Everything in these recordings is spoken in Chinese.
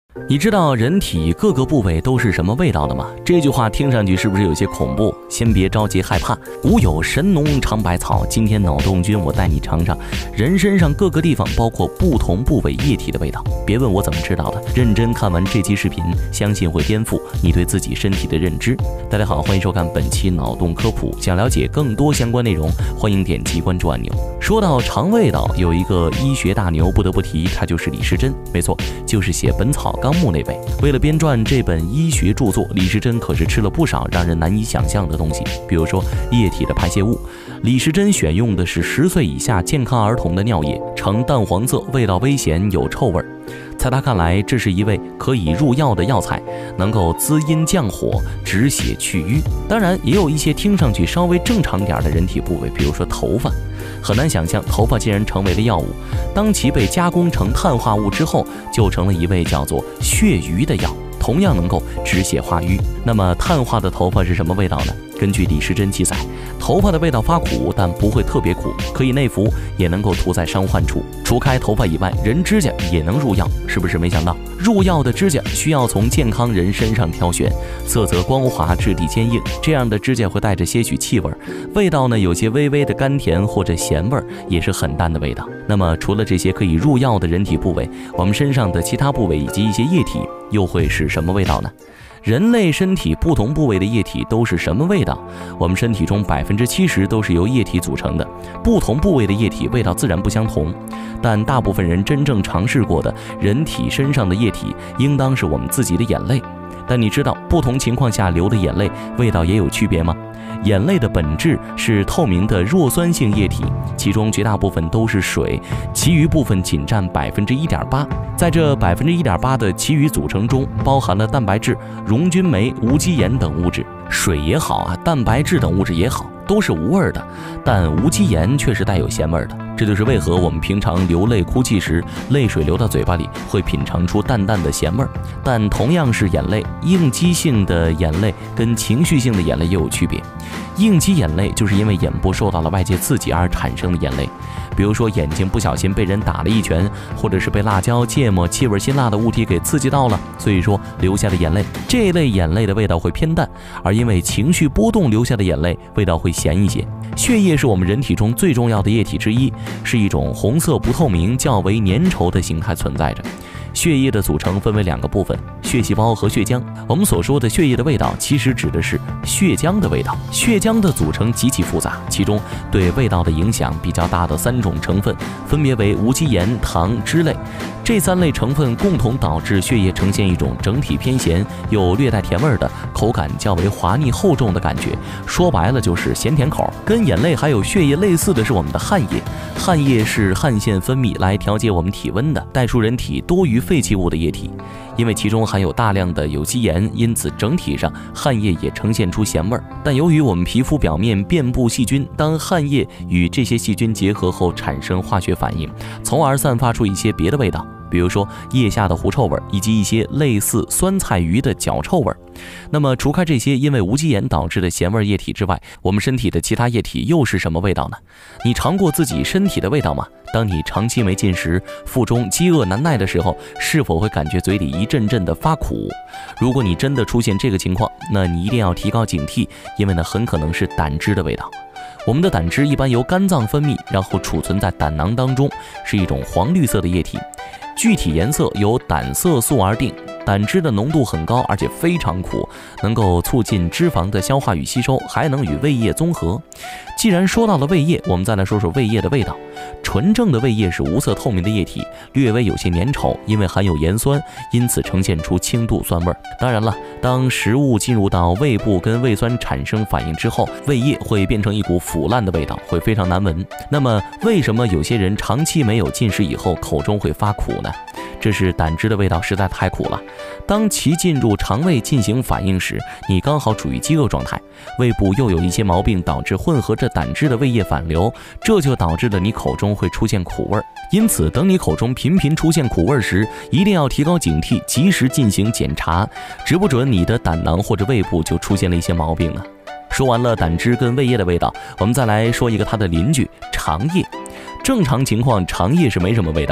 你知道人体各个部位都是什么味道的吗？这句话听上去是不是有些恐怖？先别着急害怕，古有神农尝百草，今天脑洞君我带你尝尝人身上各个地方包括不同部位液体的味道。别问我怎么知道的，认真看完这期视频，相信会颠覆你对自己身体的认知。大家好，欢迎收看本期脑洞科普，想了解更多相关内容，欢迎点击关注按钮。说到尝味道，有一个医学大牛不得不提，他就是李时珍。没错，就是写《本草纲目》那位。为了编撰这本医学著作，李时珍可是吃了不少让人难以想象的东西，比如说液体的排泄物。李时珍选用的是10岁以下健康儿童的尿液，呈淡黄色，味道危险，有臭味。在他看来，这是一味可以入药的药材，能够滋阴降火、止血去瘀。当然，也有一些听上去稍微正常点的人体部位，比如说头发。很难想象，头发竟然成为了药物。当其被加工成碳化物之后，就成了一味叫做血瘀的药，同样能够止血化瘀。那么，碳化的头发是什么味道呢？根据李时珍记载，头发的味道发苦，但不会特别苦，可以内服，也能够涂在伤患处。除开头发以外，人指甲也能入药，是不是没想到？入药的指甲需要从健康人身上挑选，色泽光滑，质地坚硬，这样的指甲会带着些许气味，味道呢有些微微的甘甜或者咸味，也是很淡的味道。那么除了这些可以入药的人体部位，我们身上的其他部位以及一些液体又会是什么味道呢？人类身体不同部位的液体都是什么味道？我们身体中70%都是由液体组成的，不同部位的液体味道自然不相同。但大部分人真正尝试过的人体身上的液体，应当是我们自己的眼泪。但你知道不同情况下流的眼泪味道也有区别吗？眼泪的本质是透明的弱酸性液体，其中绝大部分都是水，其余部分仅占1.8%。在这1.8%的其余组成中，包含了蛋白质、溶菌酶、无机盐等物质。水也好啊，蛋白质等物质也好，都是无味的，但无机盐却是带有咸味的。这就是为何我们平常流泪哭泣时，泪水流到嘴巴里会品尝出淡淡的咸味。但同样是眼泪，应激性的眼泪跟情绪性的眼泪也有区别。应激眼泪就是因为眼部受到了外界刺激而产生的眼泪，比如说眼睛不小心被人打了一拳，或者是被辣椒、芥末、气味辛辣的物体给刺激到了，所以说流下的眼泪。这一类眼泪的味道会偏淡，而因为情绪波动流下的眼泪味道会咸一些。血液是我们人体中最重要的液体之一，是一种红色不透明、较为粘稠的形态存在着。血液的组成分为2个部分，血细胞和血浆。我们所说的血液的味道，其实指的是血浆的味道。血浆的组成极其复杂，其中对味道的影响比较大的3种成分，分别为无机盐、糖、脂类。这3类成分共同导致血液呈现一种整体偏咸又略带甜味的口感较为滑腻厚重的感觉，说白了就是咸甜口。跟眼泪还有血液类似的是我们的汗液，汗液是汗腺分泌来调节我们体温的，带出人体多余废弃物的液体。因为其中含有大量的有机盐，因此整体上汗液也呈现出咸味。但由于我们皮肤表面遍布细菌，当汗液与这些细菌结合后产生化学反应，从而散发出一些别的味道，比如说腋下的狐臭味，以及一些类似酸菜鱼的脚臭味。那么除开这些因为无机盐导致的咸味液体之外，我们身体的其他液体又是什么味道呢？你尝过自己身体的味道吗？当你长期没进食，腹中饥饿难耐的时候，是否会感觉嘴里一阵阵的发苦？如果你真的出现这个情况，那你一定要提高警惕，因为呢很可能是胆汁的味道。我们的胆汁一般由肝脏分泌，然后储存在胆囊当中，是一种黄绿色的液体，具体颜色由胆色素而定。胆汁的浓度很高，而且非常苦，能够促进脂肪的消化与吸收，还能与胃液综合。既然说到了胃液，我们再来说说胃液的味道。纯正的胃液是无色透明的液体，略微有些粘稠，因为含有盐酸，因此呈现出轻度酸味。当然了，当食物进入到胃部跟胃酸产生反应之后，胃液会变成一股腐烂的味道，会非常难闻。那么为什么有些人长期没有进食以后口中会发苦呢？这是胆汁的味道实在太苦了。当其进入肠胃进行反应时，你刚好处于饥饿状态，胃部又有一些毛病，导致混合着胆汁的胃液反流，这就导致了你口中会出现苦味。因此等你口中频频出现苦味时，一定要提高警惕，及时进行检查，指不准你的胆囊或者胃部就出现了一些毛病呢。说完了胆汁跟胃液的味道，我们再来说一个它的邻居肠液。正常情况肠液是没什么味道的，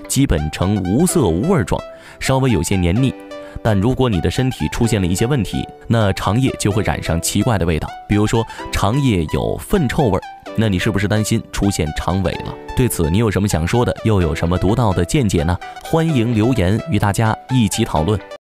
基本呈无色无味状，稍微有些黏腻。但如果你的身体出现了一些问题，那肠液就会染上奇怪的味道，比如说肠液有粪臭味，那你是不是担心出现肠痿了？对此你有什么想说的，又有什么独到的见解呢？欢迎留言与大家一起讨论。